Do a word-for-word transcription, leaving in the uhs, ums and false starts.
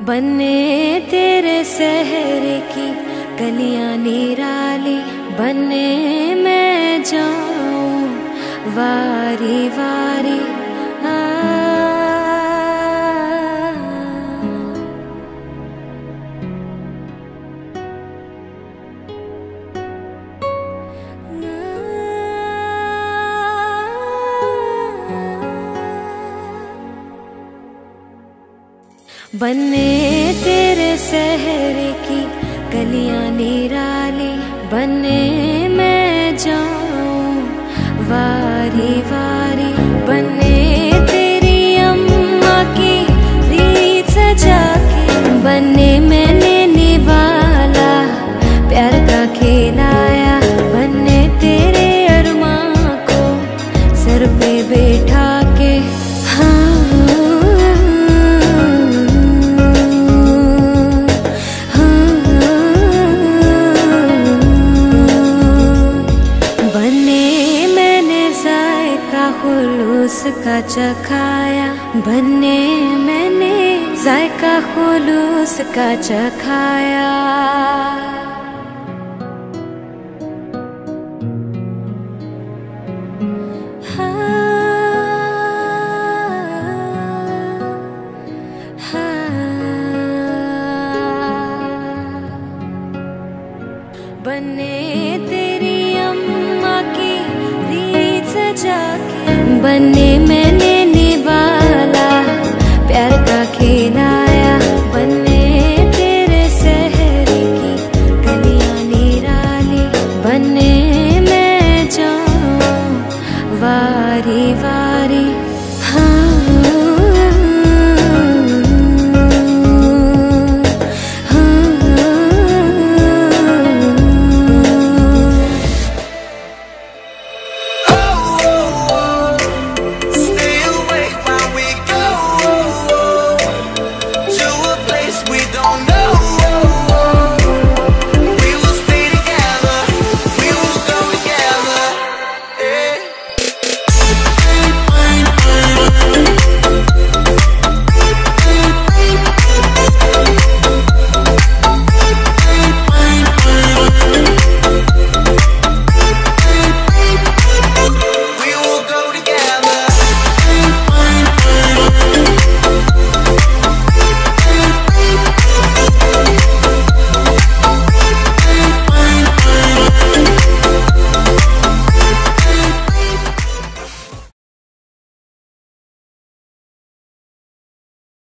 बने तेरे शहर की गलियां निराली, बने मैं जाऊं वारी वारी। आ बने तेरे शहर की गलियां निराली, बने मैं जाऊं वारी वारी। बने तेरी अम्मा की रीत सजा के, बने मैंने निभाला प्यार का खिलाया। बने तेरे अरमां को सर पे बैठा के, हाँ खुलूस का चखाया। बने मैंने जायका खुलूस का चखाया। बने तेरी अम्मा की रीत सजा के, बने मैं